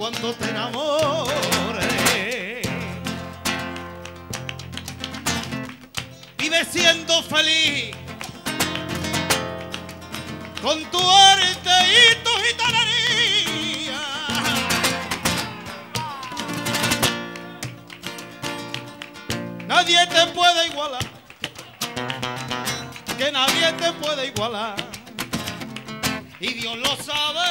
cuando te enamores. Vive siendo feliz con tu arte y tu gitanería. Nadie te puede igualar, que nadie te puede igualar, y Dios lo sabe.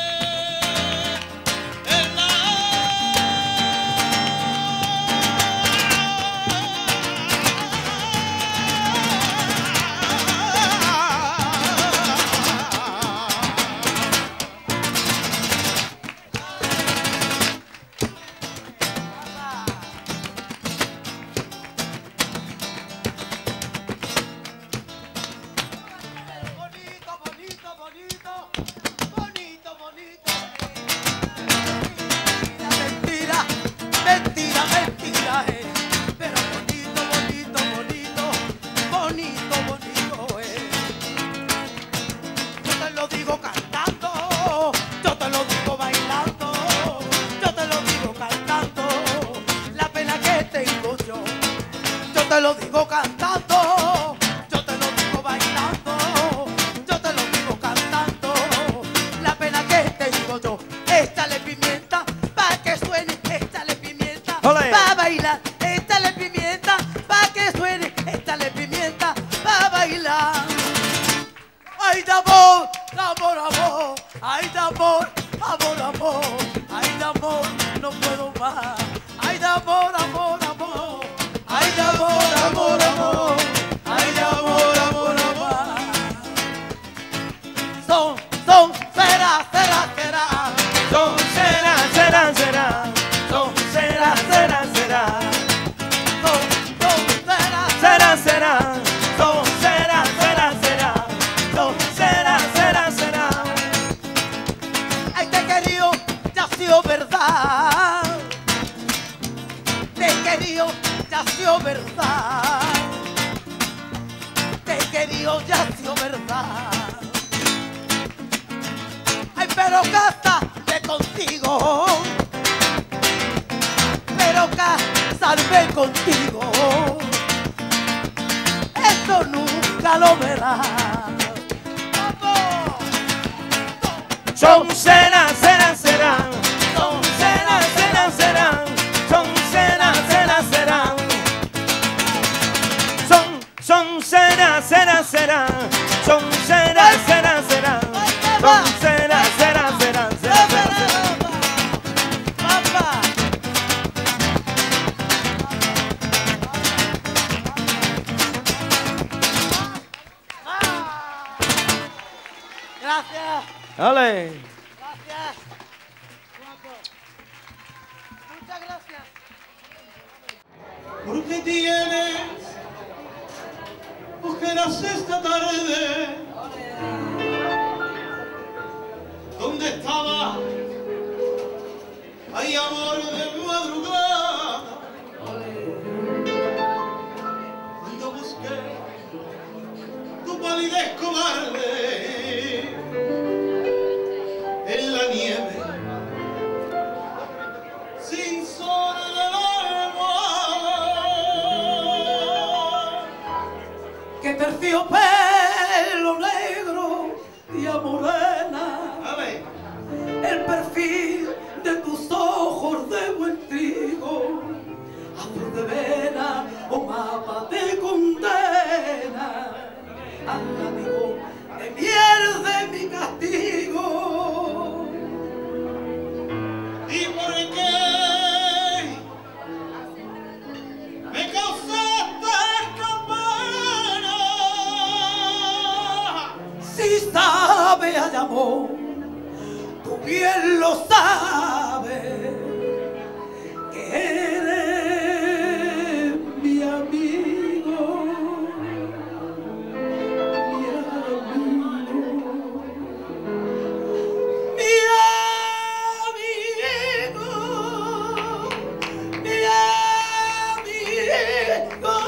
Te lo digo cantando, yo te lo digo bailando, yo te lo digo cantando. La pena que tengo yo, échale pimienta pa' que suene, échale pimienta pa' bailar, échale pimienta pa' que suene, échale pimienta pa' bailar. Ay, de amor, amor, amor, ay, de amor, amor, amor, ay, de amor, no puedo más, ay, de amor, amor, amor. Ay, de amor, amor, amor, ay, de amor, amor, amor. Son, será, será, será. Son, será, será, será. Son, será, será, será. Son, será, Será, será. Son, será, será, será. Son, será, será, será. ay, te he querido, ya ha sido verdad. Te he querido, ya ha sido verdad. Te he querido, ya ha sido verdad. Ay, pero cásate contigo. Pero casarme contigo, eso nunca lo verás. Son, será, será, será. Son, será, será, será. Son, será, será, será. Son, será, será, será. Son, será, será, será. Son, será, será, será, será, será. Papá. Gracias. Dale. Gracias. Muchas gracias. Porque tienes ojeras esta tarde. ¿Dónde estaba? Hay amor de madrugada. Cuando busqué tu palidez cobarde en la nieve, sin sol de la almohada. Que terciopelo negro, tía morena, el perfil de tus ojos de buen trigo, azul de vena o mapa de condena, al amigo de miel de mi castigo. ¿Y por qué me causaste esta pena? Si sabe hay amor, tú bien lo sabes, que eres mi amigo, mi amigo, mi amigo, mi amigo.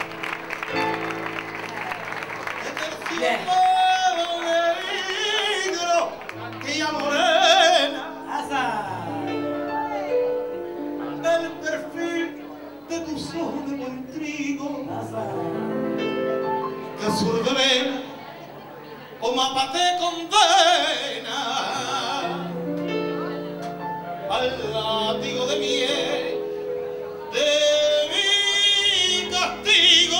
Terciopelo negro. que azul de vena o mapa te condena al látigo de miel de mi castigo.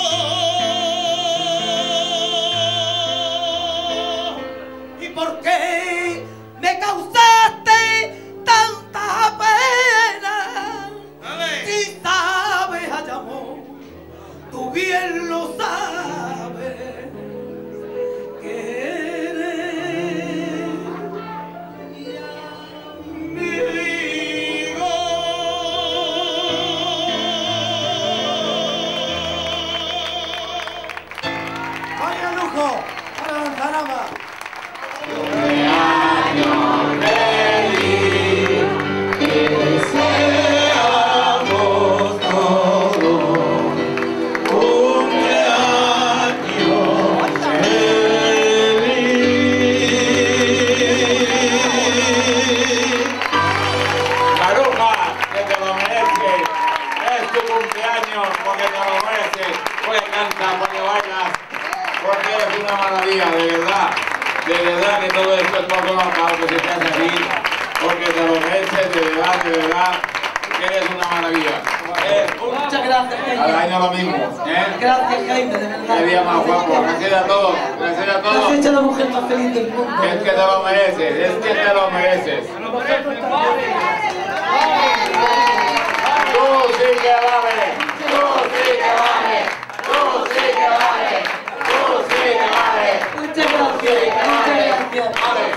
¿Y por qué me causaste tanta pena? Si sabes, ay amor, tú bien lo sabes, que eres mi amigo. ¡Vaya lujo! ¡Para Lanzarama! Porque eres una maravilla, de verdad que todo esto es poco para que se te hace aquí, porque te lo mereces, de verdad, que eres una maravilla. Muchas gracias, Al Jaime. año lo mismo, Gracias, Jaime, de verdad. Qué día más guapo, gracias a todos, gracias a Has todos. hecho la mujer más feliz del mundo. Es que te lo mereces, es que te lo mereces. Tú sí que vales, tú sí que vales, tú sí que vales, tú sí que vales. Muchas gracias, muchas gracias.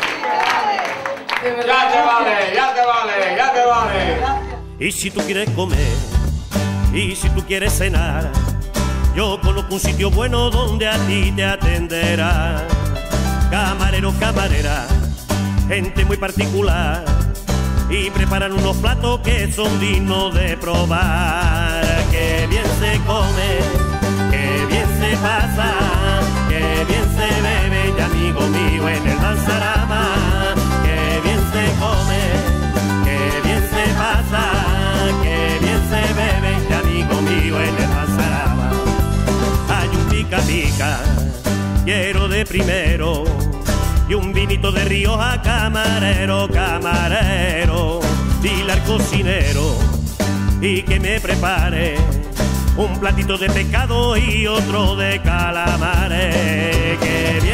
De verdad, Ya te vale, ya te vale, ya te vale. Y si tú quieres comer, y si tú quieres cenar, yo conozco un sitio bueno donde a ti te atenderá. Camarero, camarera, gente muy particular, y preparan unos platos que son dignos de probar. Que bien se come, que bien se pasa, que bien se bebe, y amigo mío en el Manzarama. Que bien se come, que bien se pasa, que bien se bebe, y amigo mío en el Manzarama. Hay un pica pica, quiero de primero, y un vinito de Rioja, camarero, camarero. Dile al cocinero y que me prepare un platito de pescado y otro de calamares. Que